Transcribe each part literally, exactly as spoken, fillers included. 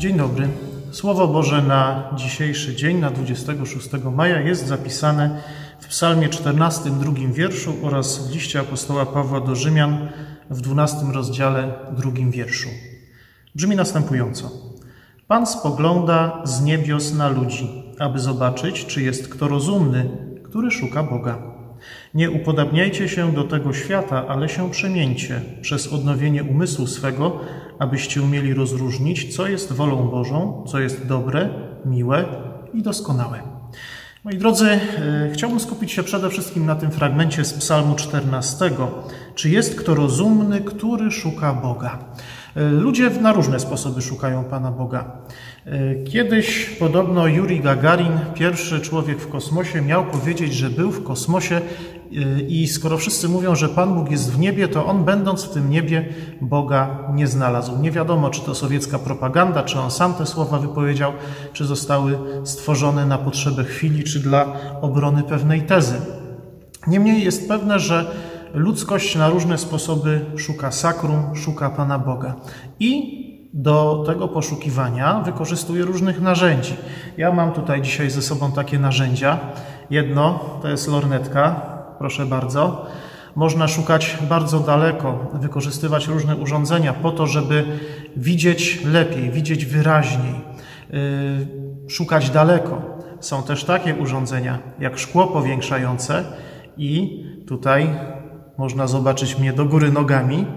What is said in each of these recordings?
Dzień dobry. Słowo Boże na dzisiejszy dzień, na dwudziestego szóstego maja, jest zapisane w Psalmie czternastym, drugim wierszu oraz w liście apostoła Pawła do Rzymian w dwunastym rozdziale, drugim wierszu. Brzmi następująco. Pan spogląda z niebios na ludzi, aby zobaczyć, czy jest kto rozumny, który szuka Boga. Nie upodabniajcie się do tego świata, ale się przemieńcie przez odnowienie umysłu swego, abyście umieli rozróżnić, co jest wolą Bożą, co jest dobre, miłe i doskonałe. Moi drodzy, chciałbym skupić się przede wszystkim na tym fragmencie z Psalmu czternastego. Czy jest kto rozumny, który szuka Boga? Ludzie na różne sposoby szukają Pana Boga. Kiedyś podobno Juri Gagarin, pierwszy człowiek w kosmosie, miał powiedzieć, że był w kosmosie i skoro wszyscy mówią, że Pan Bóg jest w niebie, to on, będąc w tym niebie, Boga nie znalazł. Nie wiadomo, czy to sowiecka propaganda, czy on sam te słowa wypowiedział, czy zostały stworzone na potrzebę chwili, czy dla obrony pewnej tezy. Niemniej jest pewne, że ludzkość na różne sposoby szuka sakrum, szuka Pana Boga. I do tego poszukiwania wykorzystuje różnych narzędzi. Ja mam tutaj dzisiaj ze sobą takie narzędzia. Jedno to jest lornetka, proszę bardzo. Można szukać bardzo daleko, wykorzystywać różne urządzenia po to, żeby widzieć lepiej, widzieć wyraźniej, yy, szukać daleko. Są też takie urządzenia jak szkło powiększające i tutaj można zobaczyć mnie do góry nogami.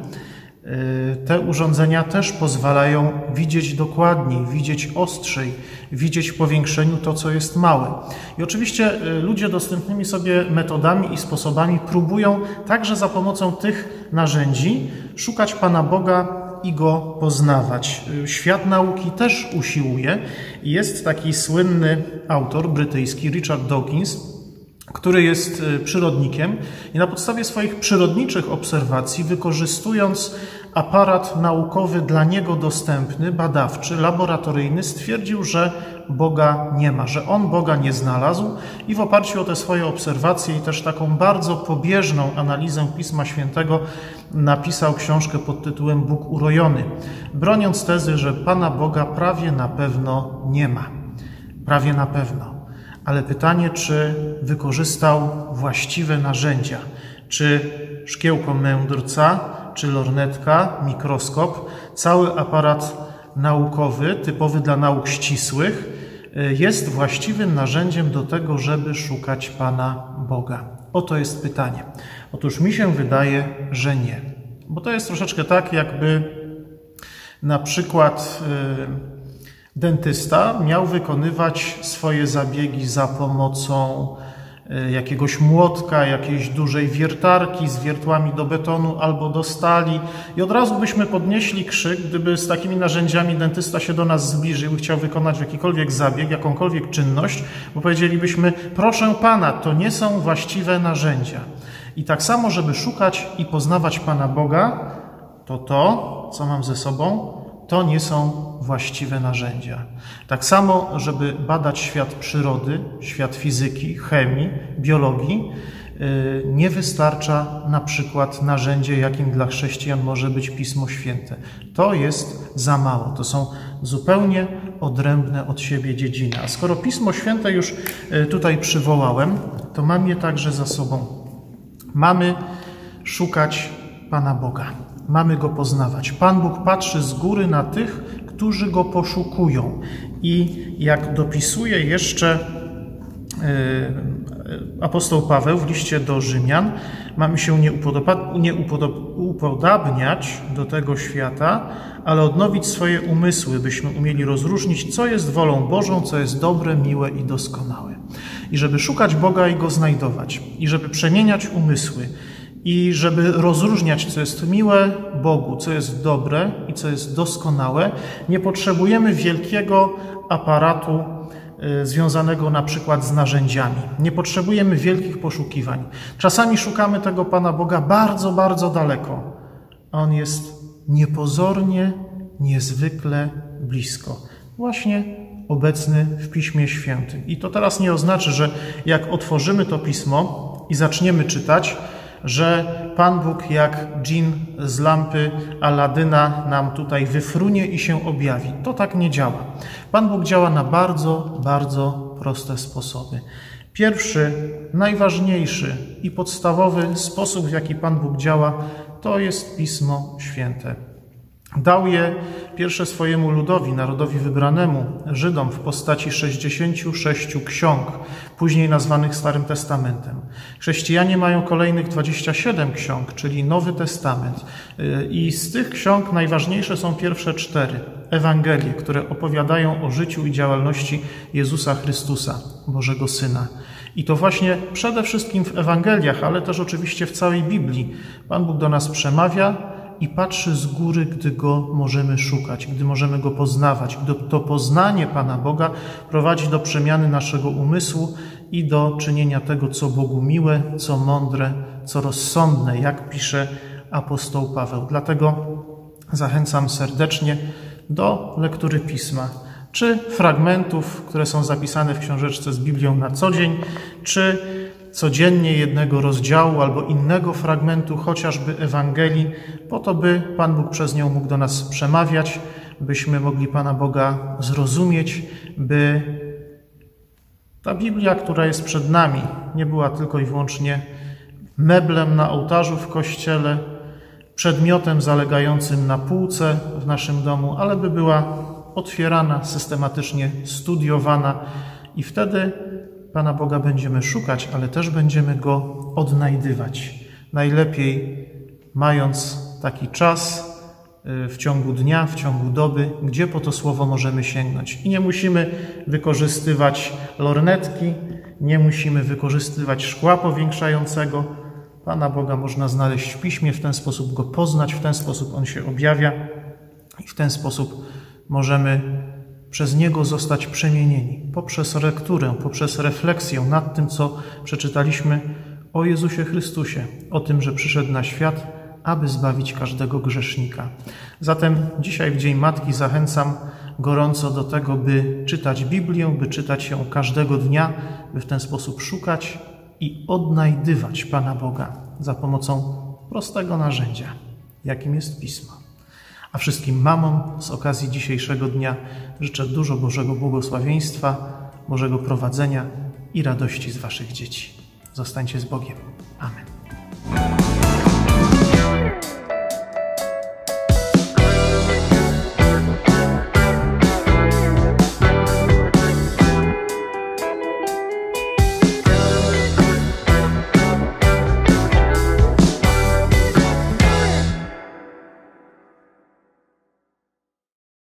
Te urządzenia też pozwalają widzieć dokładniej, widzieć ostrzej, widzieć w powiększeniu to, co jest małe. I oczywiście ludzie dostępnymi sobie metodami i sposobami próbują także za pomocą tych narzędzi szukać Pana Boga i Go poznawać. Świat nauki też usiłuje. Jest taki słynny autor brytyjski Richard Dawkins, który jest przyrodnikiem i na podstawie swoich przyrodniczych obserwacji, wykorzystując aparat naukowy dla niego dostępny, badawczy, laboratoryjny, stwierdził, że Boga nie ma, że on Boga nie znalazł i w oparciu o te swoje obserwacje i też taką bardzo pobieżną analizę Pisma Świętego napisał książkę pod tytułem Bóg urojony, broniąc tezy, że Pana Boga prawie na pewno nie ma. Prawie na pewno. Ale pytanie, czy wykorzystał właściwe narzędzia, czy szkiełko mędrca, czy lornetka, mikroskop, cały aparat naukowy, typowy dla nauk ścisłych, jest właściwym narzędziem do tego, żeby szukać Pana Boga? Oto jest pytanie. Otóż mi się wydaje, że nie. Bo to jest troszeczkę tak, jakby na przykład dentysta miał wykonywać swoje zabiegi za pomocą jakiegoś młotka, jakiejś dużej wiertarki z wiertłami do betonu albo do stali i od razu byśmy podnieśli krzyk, gdyby z takimi narzędziami dentysta się do nas zbliżył i chciał wykonać jakikolwiek zabieg, jakąkolwiek czynność, bo powiedzielibyśmy, proszę Pana, to nie są właściwe narzędzia. I tak samo, żeby szukać i poznawać Pana Boga, to to, co mam ze sobą, to nie są właściwe narzędzia. Tak samo, żeby badać świat przyrody, świat fizyki, chemii, biologii, nie wystarcza na przykład narzędzie, jakim dla chrześcijan może być Pismo Święte. To jest za mało. To są zupełnie odrębne od siebie dziedziny. A skoro Pismo Święte już tutaj przywołałem, to mam je także za sobą. Mamy szukać Pana Boga. Mamy Go poznawać. Pan Bóg patrzy z góry na tych, którzy Go poszukują. I jak dopisuje jeszcze apostoł Paweł w liście do Rzymian, mamy się nie, upodoba- nie upodob- upodabniać do tego świata, ale odnowić swoje umysły, byśmy umieli rozróżnić, co jest wolą Bożą, co jest dobre, miłe i doskonałe. I żeby szukać Boga i Go znajdować. I żeby przemieniać umysły. I żeby rozróżniać, co jest miłe Bogu, co jest dobre i co jest doskonałe, nie potrzebujemy wielkiego aparatu y, związanego na przykład z narzędziami. Nie potrzebujemy wielkich poszukiwań. Czasami szukamy tego Pana Boga bardzo, bardzo daleko. A On jest niepozornie, niezwykle blisko. Właśnie obecny w Piśmie Świętym. I to teraz nie oznacza, że jak otworzymy to Pismo i zaczniemy czytać, że Pan Bóg jak dżin z lampy Aladyna nam tutaj wyfrunie i się objawi. To tak nie działa. Pan Bóg działa na bardzo, bardzo proste sposoby. Pierwszy, najważniejszy i podstawowy sposób, w jaki Pan Bóg działa, to jest Pismo Święte. Dał je pierwsze swojemu ludowi, narodowi wybranemu, Żydom, w postaci sześćdziesięciu sześciu ksiąg, później nazwanych Starym Testamentem. Chrześcijanie mają kolejnych dwadzieścia siedem ksiąg, czyli Nowy Testament. I z tych ksiąg najważniejsze są pierwsze cztery. Ewangelie, które opowiadają o życiu i działalności Jezusa Chrystusa, Bożego Syna. I to właśnie przede wszystkim w Ewangeliach, ale też oczywiście w całej Biblii Pan Bóg do nas przemawia i patrzy z góry, gdy Go możemy szukać, gdy możemy Go poznawać, gdy to poznanie Pana Boga prowadzi do przemiany naszego umysłu i do czynienia tego, co Bogu miłe, co mądre, co rozsądne, jak pisze apostoł Paweł. Dlatego zachęcam serdecznie do lektury Pisma, czy fragmentów, które są zapisane w książeczce z Biblią na co dzień, czy codziennie jednego rozdziału albo innego fragmentu, chociażby Ewangelii, po to, by Pan Bóg przez nią mógł do nas przemawiać, byśmy mogli Pana Boga zrozumieć, by ta Biblia, która jest przed nami, nie była tylko i wyłącznie meblem na ołtarzu w kościele, przedmiotem zalegającym na półce w naszym domu, ale by była otwierana, systematycznie studiowana i wtedy Pana Boga będziemy szukać, ale też będziemy Go odnajdywać. Najlepiej mając taki czas w ciągu dnia, w ciągu doby, gdzie po to słowo możemy sięgnąć. I nie musimy wykorzystywać lornetki, nie musimy wykorzystywać szkła powiększającego. Pana Boga można znaleźć w Piśmie, w ten sposób Go poznać, w ten sposób On się objawia i w ten sposób możemy przez Niego zostać przemienieni poprzez lekturę, poprzez refleksję nad tym, co przeczytaliśmy o Jezusie Chrystusie, o tym, że przyszedł na świat, aby zbawić każdego grzesznika. Zatem dzisiaj w Dzień Matki zachęcam gorąco do tego, by czytać Biblię, by czytać ją każdego dnia, by w ten sposób szukać i odnajdywać Pana Boga za pomocą prostego narzędzia, jakim jest Pismo. A wszystkim mamom z okazji dzisiejszego dnia życzę dużo Bożego błogosławieństwa, Bożego prowadzenia i radości z Waszych dzieci. Zostańcie z Bogiem.